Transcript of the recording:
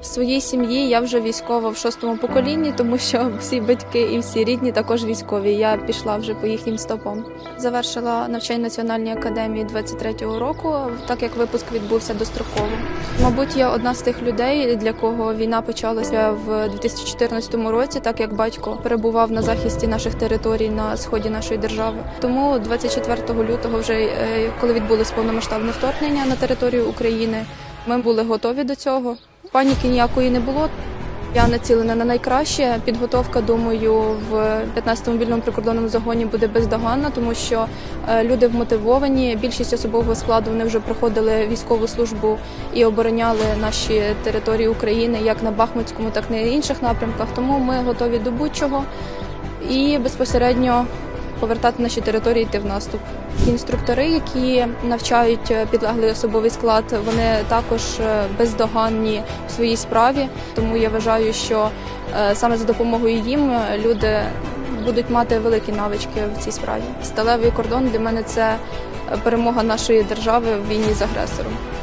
В своїй сім'ї я вже військова в 6-му поколінні, тому що всі батьки і всі рідні також військові. Я пішла вже по їхнім стопам. Завершила навчання в Національній академії 23-го року, так як випуск відбувся достроково. Мабуть, я одна з тих людей, для кого війна почалася в 2014 році, так як батько перебував на захисті наших територій на сході нашої держави. Тому 24 лютого, вже коли відбулось повномасштабне вторгнення на територію України, ми були готові до цього. Паніки ніякої не було. Я націлена на найкраще. Підготовка, думаю, в 15-му мобільному прикордонному загоні буде бездоганна, тому що люди вмотивовані. Більшість особового складу вони вже проходили військову службу і обороняли наші території України як на Бахмутському, так і на інших напрямках. Тому ми готові до будь-чого і безпосередньо повертати наші території, йти в наступ. Інструктори, які навчають підлеглий особовий склад, вони також бездоганні в своїй справі. Тому я вважаю, що саме за допомогою їм люди будуть мати великі навички в цій справі. Сталевий кордон для мене – це перемога нашої держави в війні з агресором.